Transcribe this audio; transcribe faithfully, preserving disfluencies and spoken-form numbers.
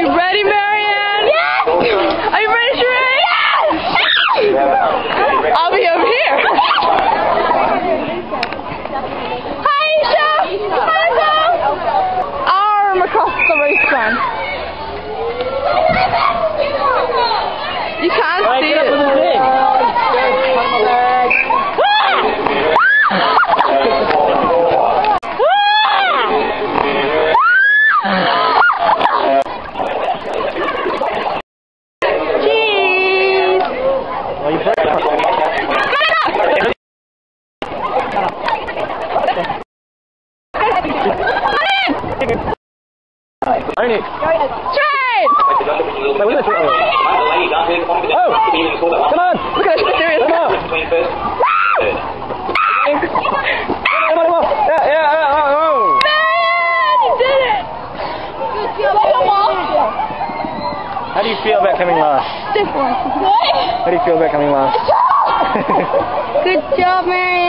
You ready, Marianne? Yes! Are you ready, Sharayne? Yes! I'll be over here. Hi, AYESHA! Hi, Nicole! Arm across the race line. You can't Right, see get up it. with the thing. Cheese! Well, you break it. Own it. Straight! Wait, look at this. Oh! Come on! Look at this, serious. Come on! Come on, come on! Yeah, yeah, yeah, oh, oh! Man, you did it! How do you feel about coming last? This one. How do you feel about coming last? Good job, Marianne.